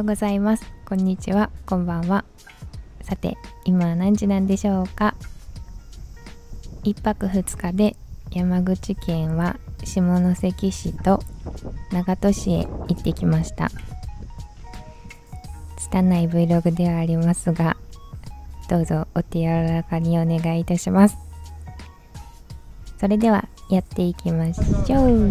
ようございます。こんにちは、こんばんは。さて、今は何時なんでしょうか。1泊2日で山口県は下関市と長門市へ行ってきました。拙い Vlog ではありますが、どうぞお手柔らかにお願いいたします。それではやっていきましょう。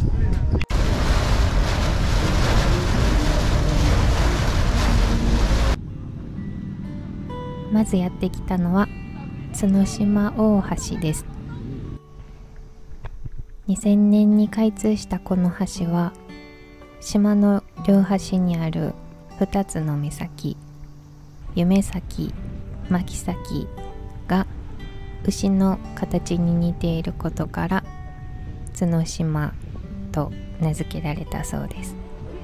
まずやってきたのは角島大橋です。2000年に開通したこの橋は、島の両端にある2つの岬、夢岬、牧岬が牛の形に似ていることから角島と名付けられたそうです。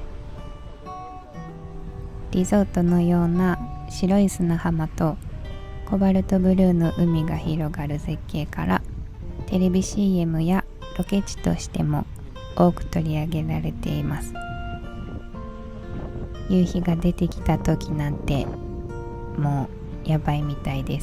リゾートのような白い砂浜とコバルトブルーの海が広がる絶景から、テレビ CM やロケ地としても多く取り上げられています。夕日が出てきた時なんてもうやばいみたいです。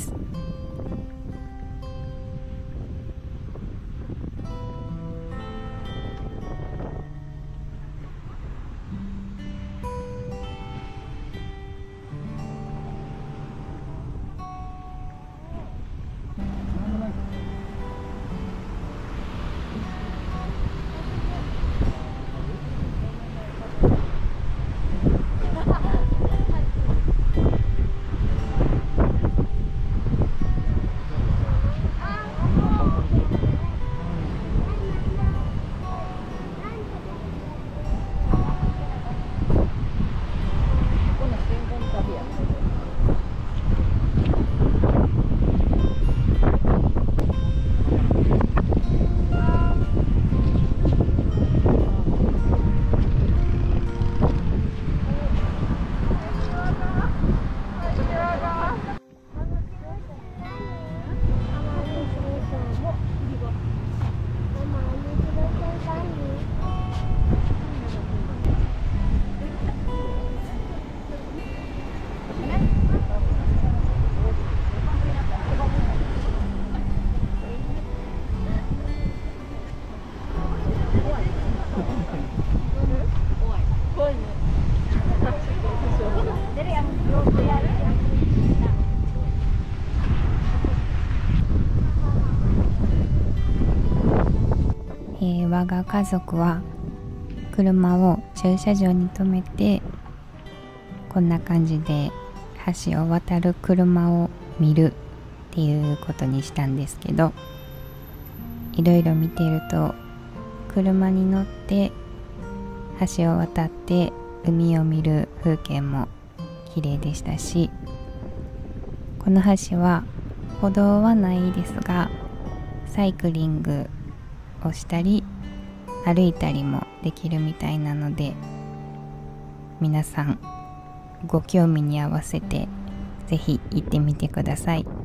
我が家族は車を駐車場に止めて、こんな感じで橋を渡る車を見るっていうことにしたんですけど、いろいろ見ていると車に乗って橋を渡って海を見る風景も綺麗でしたし、この橋は歩道はないですがサイクリングをしたり歩いたりもできるみたいなので、皆さんご興味に合わせてぜひ行ってみてください。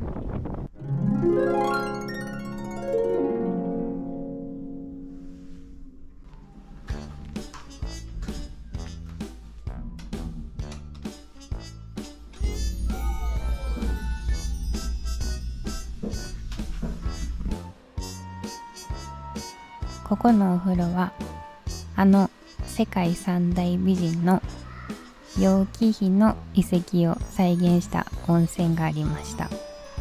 ここのお風呂は世界三大美人の楊貴妃の遺跡を再現した温泉がありました。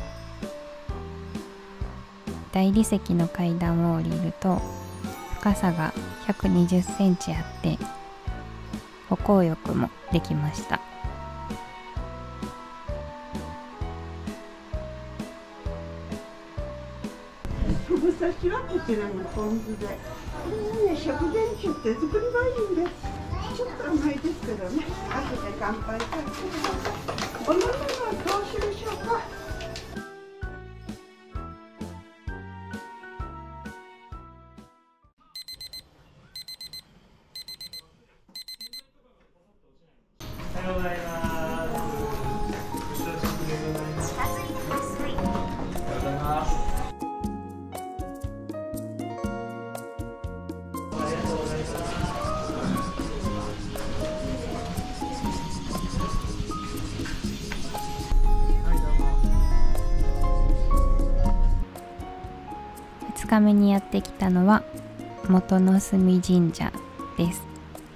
大理石の階段を降りると深さが120センチあって歩行浴もできました。 ふぐ刺しはこちらのポン酢で、これはね、食前酒って作りがいいんです。ちょっと甘いですけどね、後で乾杯させてください。お飲み物はどうしましょうか。 おはようございます。近づいてください。おはようございます。ありがとうございます。 日目にやってきたのは元乃隅神社です。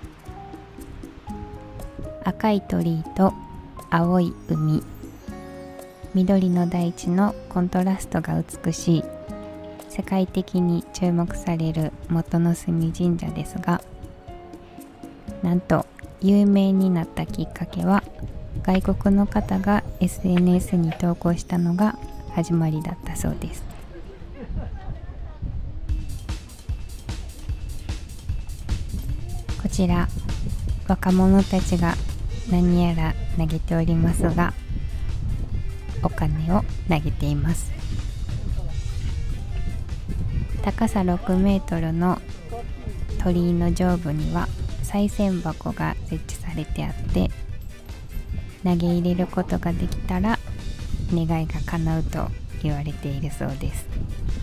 赤い鳥居と青い海、緑の大地のコントラストが美しい世界的に注目される元乃隅神社ですが、なんと有名になったきっかけは外国の方が SNS に投稿したのが始まりだったそうです。こちら若者たちが何やら投げておりますが、お金を投げています。高さ6メートルの鳥居の上部には賽銭箱が設置されてあって、投げ入れることができたら願いが叶うと言われているそうです。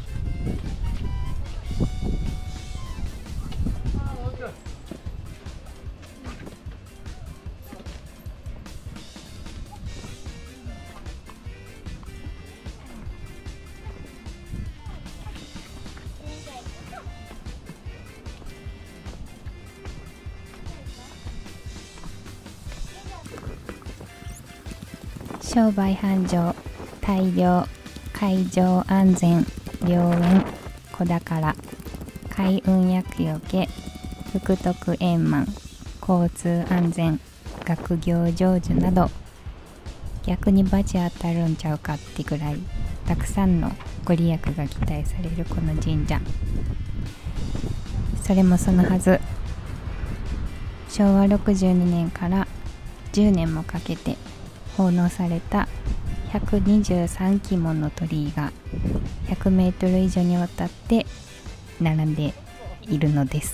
商売繁盛、大漁、海上安全、良縁、子宝、開運厄除け、福徳円満、交通安全、学業成就など、逆にバチ当たるんちゃうかってぐらいたくさんのご利益が期待されるこの神社。それもそのはず、昭和62年から10年もかけて奉納された123基もの鳥居が100メートル以上にわたって並んでいるのです。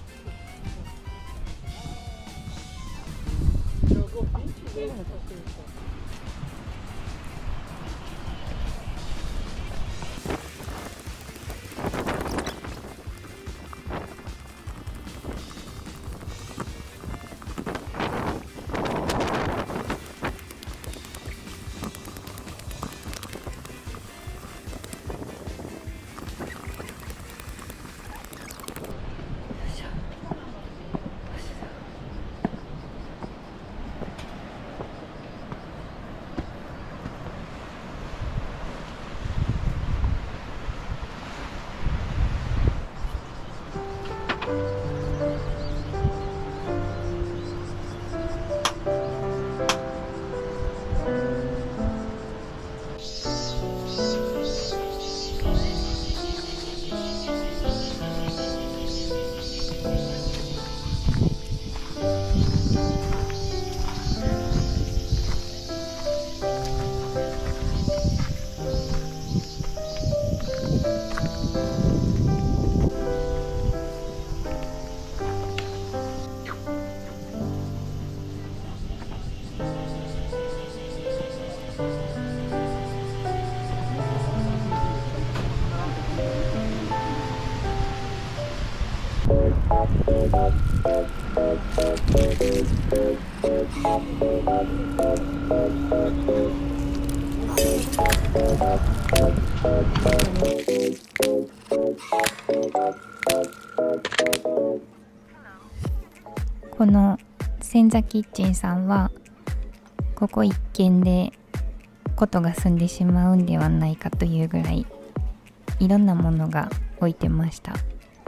この千座キッチンさんはここ一軒でことが済んでしまうんではないかというぐらいいろんなものが置いてました。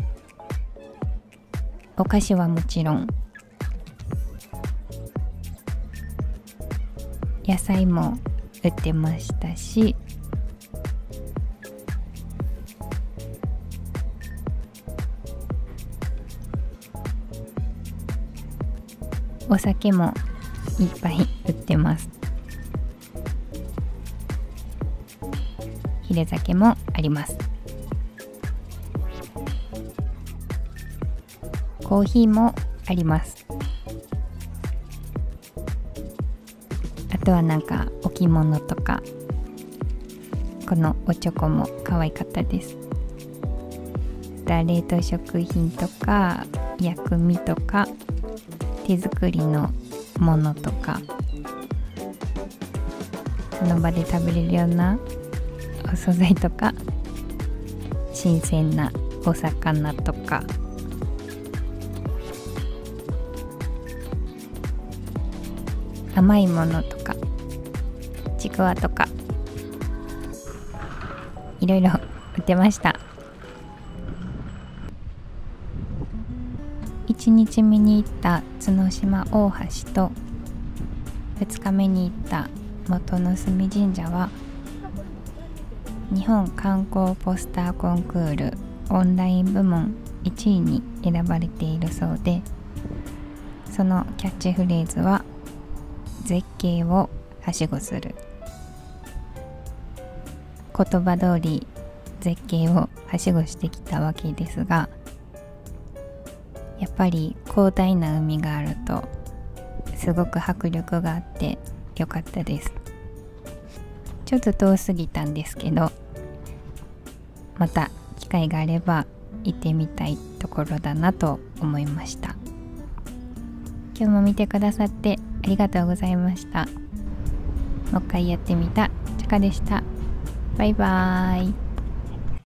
お菓子はもちろん、野菜も売ってましたし、お酒もいっぱい売ってます。ヒレ酒もあります。コーヒーもあります。あとはなんか置物とか、このおチョコも可愛かったです。冷凍食品とか薬味とか手作りのものとか、その場で食べれるようなお惣菜とか、 新鮮なお魚とか甘いものとかちくわとかいろいろ売ってました。1日目に行った角島大橋と2日目に行った元の隅神社は日本観光ポスターコンクールオンライン部門1位に選ばれているそうで、そのキャッチフレーズは絶景をはしごする。言葉通り絶景をはしごしてきたわけですが、やっぱり広大な海があるとすごく迫力があってよかったです。ちょっと遠すぎたんですけど、また機会があれば行ってみたいところだなと思いました。今日も見てくださってありがとうございました。もう一回やってみたちゃかでした。バイバーイ。